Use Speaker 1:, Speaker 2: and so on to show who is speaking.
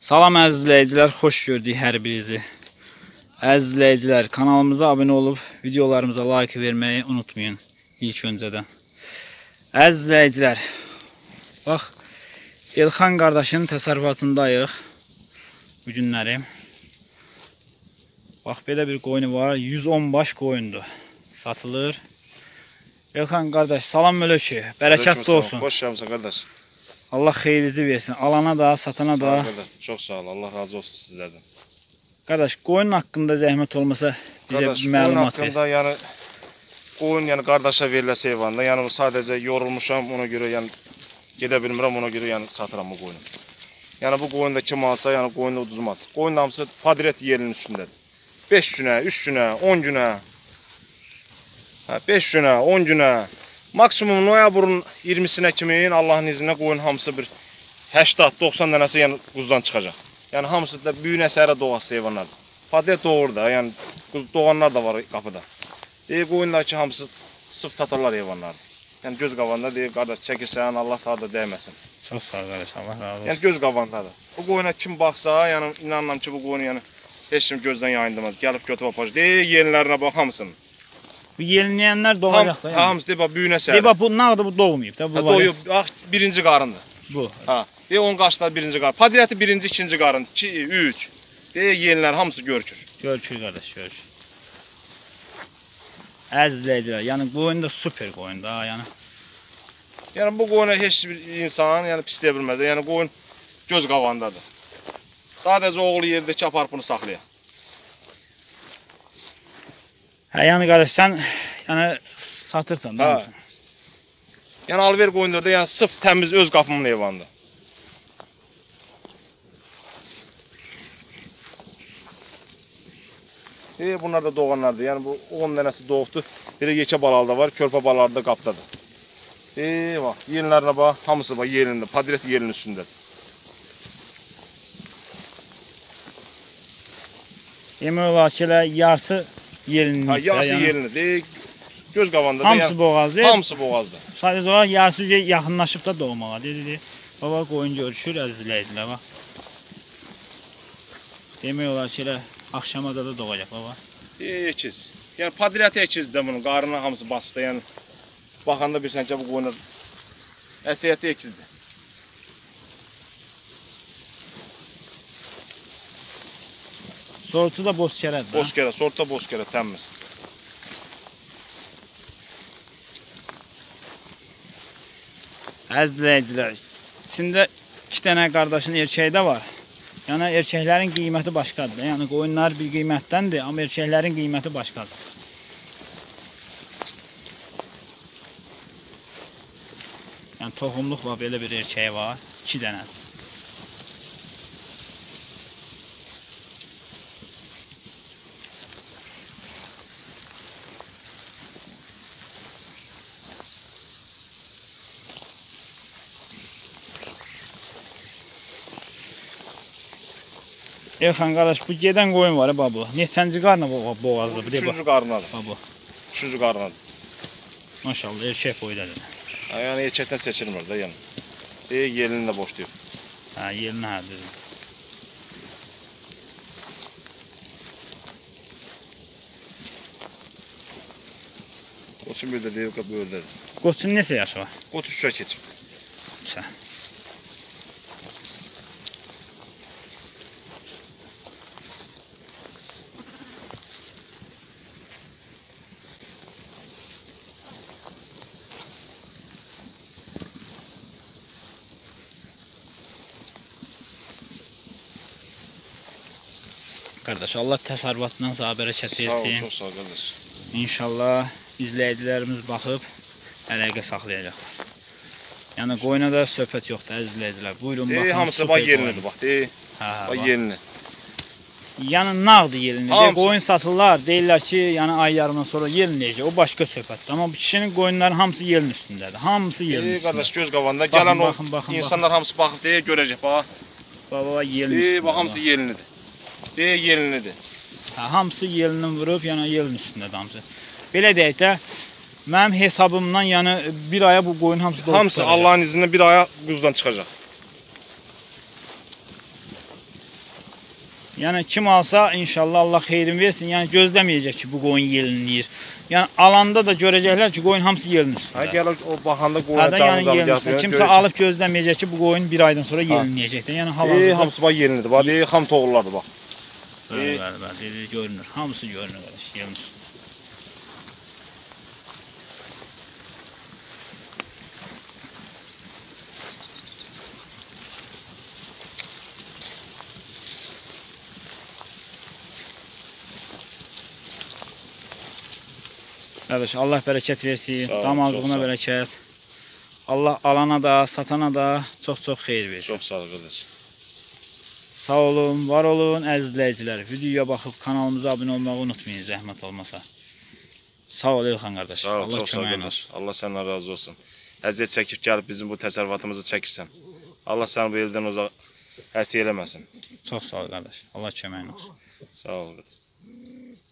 Speaker 1: Salam əziz izləyicilər, xoş gördük hər birinizi. Əziz izləyicilər, kanalımıza abunə olub videolarımıza like verməyi unutmayın ilk öncədən. Əziz izləyicilər, bax Elxan qardaşın təsərrüfatındayıq bu günləri. Bax belə bir qoyunu var, 110 baş qoyundur, satılır. Elxan qardaş, salam müləkü, bərəkətli olsun.
Speaker 2: Xoş gəlmisən qardaş.
Speaker 1: Allah xeyirinizi versin. Alana da, satana da.
Speaker 2: Sağ ol, çox sağ ol. Allah razı olsun sizlərdən.
Speaker 1: Qardaş, qoyun haqqında zəhmət olmasa bizə
Speaker 2: qardaş,
Speaker 1: bir məlumat ver.
Speaker 2: Haqqında, yəni qoyun qardaşa veriləsə heyvanda, yəni sadəcə yorulmuşam, ona görə yəni gedə bilmirəm, ona görə yəni satıram bu qoyunu. Yəni bu qoyun da kim alsa, yəni qoyun da uduzmaz. Qoyun da hamısı padret yerinin üstündədir. 5 günə, 3 günə, 10 günə. 5 günə, 10 günə. Maksimum noyabrın 20-sinə kimin Allahın izinə qoyun hamısı bir 80-90 dənəsi yəni quzdan çıxacaq. Yəni hamısı da büyünə sərə doğası heyvanlardır. Padret doğur da, yəni quz doğanlar da var qapıda. Deyir qoyunlar ki hamısı sıf tatarlar heyvanlardır. Yəni göz qabağında deyir qardaş çəkirsən Allah sağ da dəyməsin.
Speaker 1: Çox sağ ol qardaş, Allah razı olsun.
Speaker 2: Yəni göz qabağındadır. Bu qoyuna kim baxsa, yəni inanıram ki bu qoyunu yəni heç kim gözdən yayındırmaz. Gəlib götürüb aparır. Deyir yenilərinə bax hamısının.
Speaker 1: Bu yelinləyənlər doğacaq da.
Speaker 2: Hamısı deyir bax büyünə sərə.
Speaker 1: Deyir bax bu nağdı bu doğmayıb da bu.
Speaker 2: Doğuyub, bax birinci qarındır.
Speaker 1: Bu.
Speaker 2: Ha. Deyir onun qaşları birinci qarın. Padreti birinci, ikinci qarın, 2, 3. Deyir yenilər hamısı görükür.
Speaker 1: Görükür qardaş, görükür. Əziz izləyicilər, yəni qoyun da super qoyun da, yəni.
Speaker 2: Yəni bu qoyuna heç bir insan yəni pisləyə bilməz. Yəni qoyun göz qabağındadır. Sadəcə oğlu yerdəki aparıb bunu saxlayır.
Speaker 1: Hə, yəni qardaş sən yəni satırsan da.
Speaker 2: Yəni alver qoyunlarda yəni sıf təmiz öz qapımın heyvanıdır. Bunlar da doğanlardır. Yəni bu 10 dənəsi doğubdur. Belə yekə balalı da var, körpə balaları da qapdadır. Bax, yenilərinə bax, hamısı bax yerində, padret yerinin üstündədir.
Speaker 1: Demək olar ki, yarısı yelinlikdə.
Speaker 2: Yarısı yelinlidir. Göz qabağındadır.
Speaker 1: Hamısı boğazdır.
Speaker 2: Hamısı boğazdır.
Speaker 1: Sadəcə olaraq yarısı yaxınlaşıb da doğmağa. Dedi. Baba qoyun görüşür, əziz izləyicilər bax. Demək olar ki, axşamada da doğacaq baba.
Speaker 2: Ekiz. Yəni padret ekizdir bunun, qarnına hamısı basıqdır. Yəni baxanda bilirsən ki, bu qoyunlar əksəriyyəti ekizdir.
Speaker 1: Sortu da bozkərədir.
Speaker 2: Bozkərə, sortu da bozkərə, təmiz.
Speaker 1: Əziz izləyicilər, içində 2 dənə qardaşın erkəyi də var. Yəni erkəklərin qiyməti başqadır. Yəni qoyunlar bir qiymətdəndir, amma erkəklərin qiyməti başqadır. Yəni toxumluq var, belə bir erkəyi var, 2 dənə. Elxan qardaş, bu gedən qoyun var ya bu. Neçənci qarnı boğazdır?
Speaker 2: 3-cü qarnadır.
Speaker 1: Bu.
Speaker 2: 3-cü qarnadır.
Speaker 1: Maşallah, erkək qoyudadır.
Speaker 2: Yəni erkəkdən seçilmir də yəni. Yelini də boşlayıb.
Speaker 1: Hə, yelini hə dedim.
Speaker 2: Qoçun bir də deyib ki, böyürdədir.
Speaker 1: Qoçun neçə yaşı var?
Speaker 2: Qoç 3-ə keçib.
Speaker 1: 3-ə. Qardaş, Allah təsərrüfatından sağ bərəkət versin.
Speaker 2: Sağ ol, çox sağ ol qardaş.
Speaker 1: İnşallah izləyicilərimiz baxıb əlaqə saxlayacaqlar. Yəni qoyuna da söhbət yoxdur, əziz izləyicilər. Buyurun baxın.
Speaker 2: Hamısı bax yerinidir, bax. Bax yerini.
Speaker 1: Yəni nağdı yerinidir. Qoyun satırlar, deyirlər ki, yəni ay yarımdan sonra yelinləyəcək. O başqa söhbətdir. Amma bu kişinin qoyunları hamısı yerin üstündədir. Hamısı yerin üstündədir.
Speaker 2: Qardaş göz qabağında gələn o insanlar hamısı baxıb deyə görəcək bax.
Speaker 1: Baba yerin üstündədir.
Speaker 2: Bax hamısı yerinidir. Yerinidir.
Speaker 1: Hamısı yelinin vurub, yəni yelin üstündədir hamısı. Belə deyək də, mənim hesabımdan yəni bir aya bu qoyun hamısı doğub.
Speaker 2: Hamısı Allahın izinlə bir aya quzdan çıxacaq.
Speaker 1: Yəni kim alsa inşallah Allah xeyrin versin. Yəni gözləməyəcək ki, bu qoyun yelinləyir. Yəni alanda da görəcəklər ki, qoyun hamısı yelin üstündə.
Speaker 2: Gəlir o baxanda qoyuna canınız alıb gətirir.
Speaker 1: Kimsə alıb gözləməyəcək ki, bu qoyun bir aydan sonra yelinləyəcəkdir. Yəni hal-hazırda
Speaker 2: hamısı bax yelinlidir. Bax, xam toğullardır bax.
Speaker 1: Bəli, görünür. Hamısı görünür qardaş, yelin üstündə. Qardaş, Allah bərəkət versin, damazlığına bərəkət. Allah alana da, satana da çox-çox xeyir versin.
Speaker 2: Çox sağ ol qardaş.
Speaker 1: Sağ olun, var olun əziz izləyicilər. Videoya baxıb kanalımıza abunə olmağı unutmayın, zəhmət olmasa. Sağ ol Elxan qardaş.
Speaker 2: Sağ ol, çox sağ ol qardaş. Allah səndən razı olsun. Əziyyət çəkib gəlib bizim bu təsərrüfatımızı çəkirsən. Allah səni bu eldən uzaq əsir eləməsin.
Speaker 1: Çox sağ ol qardaş. Allah köməyin olsun.
Speaker 2: Sağ ol qardaş.